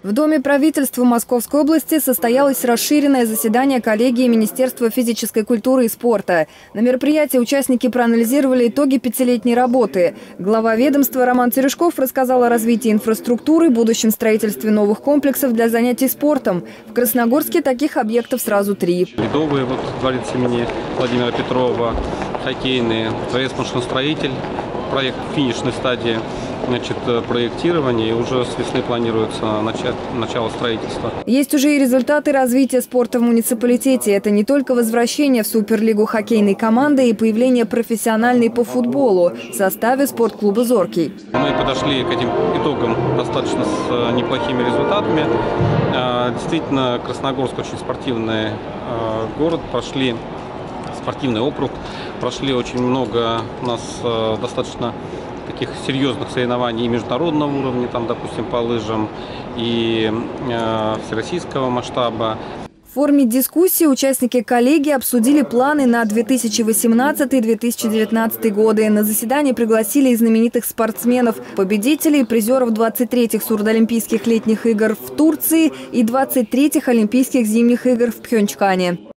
В Доме правительства Московской области состоялось расширенное заседание коллегии Министерства физической культуры и спорта. На мероприятии участники проанализировали итоги пятилетней работы. Глава ведомства Роман Терешков рассказал о развитии инфраструктуры, будущем строительстве новых комплексов для занятий спортом. В Красногорске таких объектов сразу 3. Ледовый, дворец имени Владимира Петрова, хоккейный, дворец машиностроитель, проект в финишной стадии. Проектирование, и уже с весны планируется начало строительства. Есть уже и результаты развития спорта в муниципалитете. Это не только возвращение в Суперлигу хоккейной команды и появление профессиональной по футболу в составе спортклуба «Зоркий». Мы подошли к этим итогам достаточно с неплохими результатами. Действительно, Красногорск очень спортивный город, спортивный округ, прошли очень много у нас достаточно таких серьезных соревнований и международного уровня, там, допустим, по лыжам, и всероссийского масштаба. В форме дискуссии участники коллегии обсудили планы на 2018-2019 годы. На заседание пригласили и знаменитых спортсменов, победителей и призеров 23-х Сурдолимпийских летних игр в Турции и 23-х Олимпийских зимних игр в Пхенчхане.